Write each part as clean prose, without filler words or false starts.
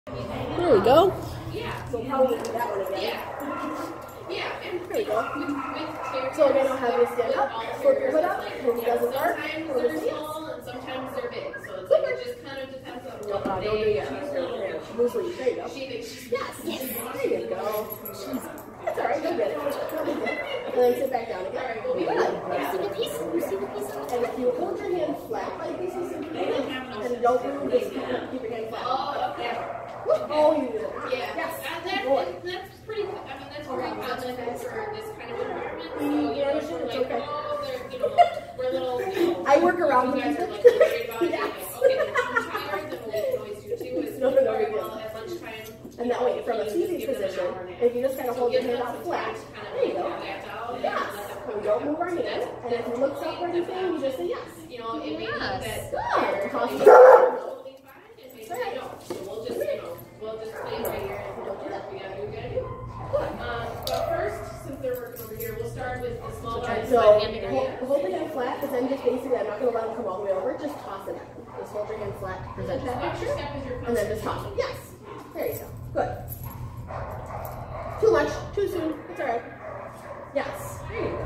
There we go. So probably do that one again. There we go. So again, I'll have you stand up, flip your hood up, when he does his arc, hold his hands. Sometimes they're big, so it's like it just kind of depends on what Don't do day. it. Loose leaf. There you go. She thinks she's Yes. There you go. That's all right. You'll get it. And then sit back down again. Good. See the piece? You see the piece? And if you hold your hand flat like this, and don't move, just keep your hand flat. Oh, okay. Oh, you did it. Yeah. Yes. That's pretty. I mean, that's very common for this kind of environment. So we're It's like, okay. oh, we're little. I work around you guys them. are like worried about it. Yes. Okay, they're too tired, then we can always do two. Is No, very no. well at lunchtime. And that way, from a seating position, if you just kind of hold your hand out flat, there you go. Yes. And don't move our hand. And if he looks up or anything, you just say yes. You know, it may be that Good. Toss it. totally fine, and maybe they don't. So we'll just, we'll just play right here and do whatever we gotta do, we gotta do. But first, since they're working over here, we'll start with the small guys. So hold the hand flat, but then just basically, I'm not going to let him come all the way over. Just toss it out. Just hold your hand flat to present that Watch your picture, step as you're and then just toss it. Yes. There you go. Good. Too much. Too soon. It's all right. Yes. There you go.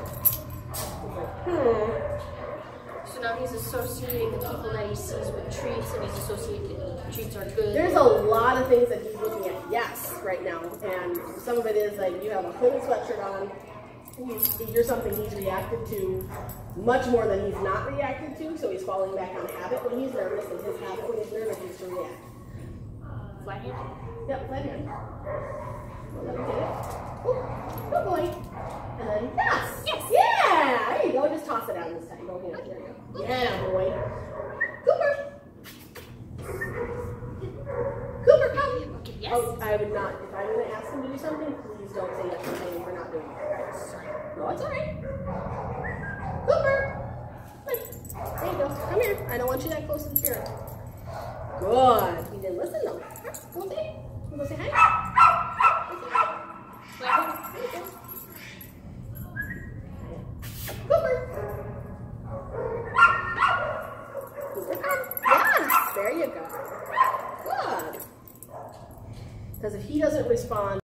So now he's associating the people that he sees with treats, and he's associating the treats are good. There's a lot of things that he's looking at, yes, right now. And some of it is like you have a hooded sweatshirt on. You're something he's reacted to much more than he's not reacted to, so he's falling back on habit when he's nervous, and his habit when he's nervous is to react. Flat hand? Yep, flat hand. Let me get it. Good boy. And then, yes! Yes! Yeah! There you go, just toss it out this time. Go ahead. There you go. Yeah, boy. Cooper! Cooper, come! Okay, yes. Oh, I would not, if I'm going to ask him to do something, please don't say yes to saying we're not doing it. No, it's alright. Cooper! There you go. Come here. I don't want you that close to the spirit. Good. He didn't listen though. Go say. You go say hi. Go say hi. There you go. Cooper. Cooper, come. Yes. There you go. Good. Because if he doesn't respond